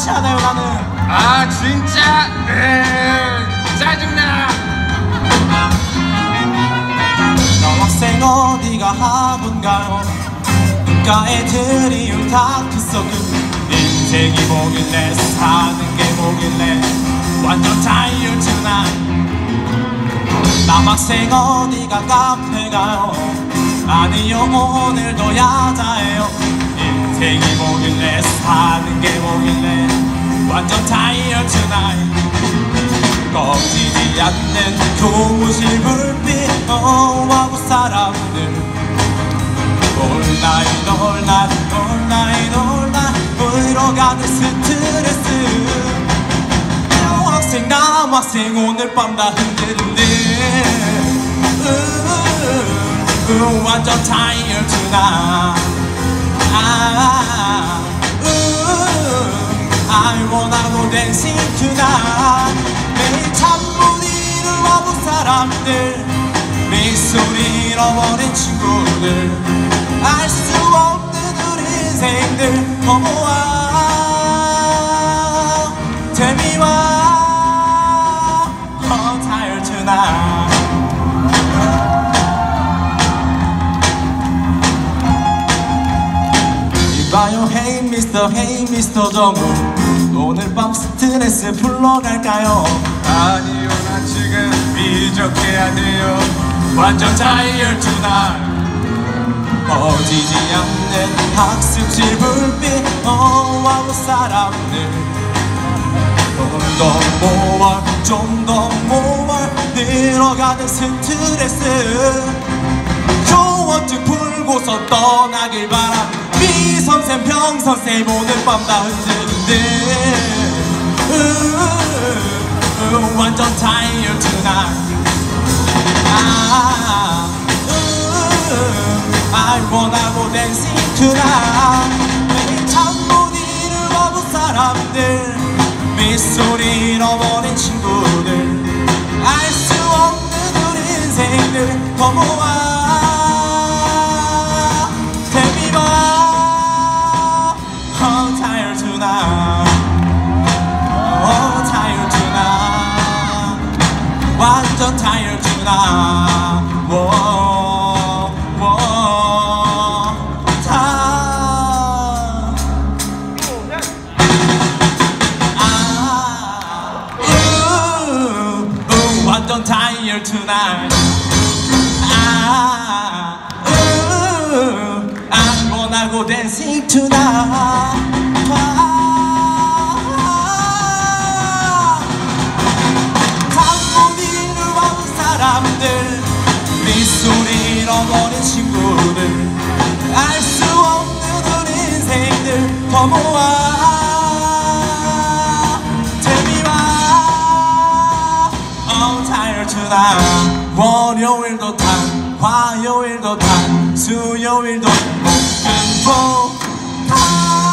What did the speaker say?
많지 않아요 나는. 아 진짜 짜증나. 여학생 어디가 학원 가요. 눈가에 드리운 다크서클. 인생이 뭐길래 사는 게 뭐길래 완전 자유투나. 남학생 어디가 카페 가요. 아니요 오늘도 야자예요. 인생이 뭐길래 사는 게 뭐길래 완전 다이어트나. 꺼지지 않는 교무실 불빛 하고 사람들 놀라 물어가는 스트레스. 여학생 남학생 오늘 밤 다 흔들흔들 완전 다이어트나. I wanna go dancing tonight. 매일 잠 못 이룬 와본 사람들 미소리 잃어버린 친구들 알 수 없는 우리 인생들 허무와 재미와 tired tonight. 이봐요 hey mister 정우 오늘 밤 스트레스 풀러갈까요? 아니요 나 지금 미적해야 돼요. 완전 tired tonight. 꺼지지 않는 학습실 불빛 하고 사람들 좀 더 모아 늘어가는 스트레스. 조원증 풀고서 떠나길 바람. 미선생 평선생 오늘 밤 다 흔들흔들 완전 tired tonight. I wanna go dancing tonight. 매일 잠 못 이룬 와본 사람들 미소리 잃어버린 친구들 알 수 없는 우리 인생들 더 모아 tired tonight. tired tonight. 완전 tired tonight. 완전 tired tonight. I wanna go dancing tonight. 잠 못 이룬 와본 사람들 미소리 잃어버린 친구들 알 수 없는 우리 인생들 더 모아 재미와 tired tonight. 월요일도 단 화요일도 단 수요일도 목금토 단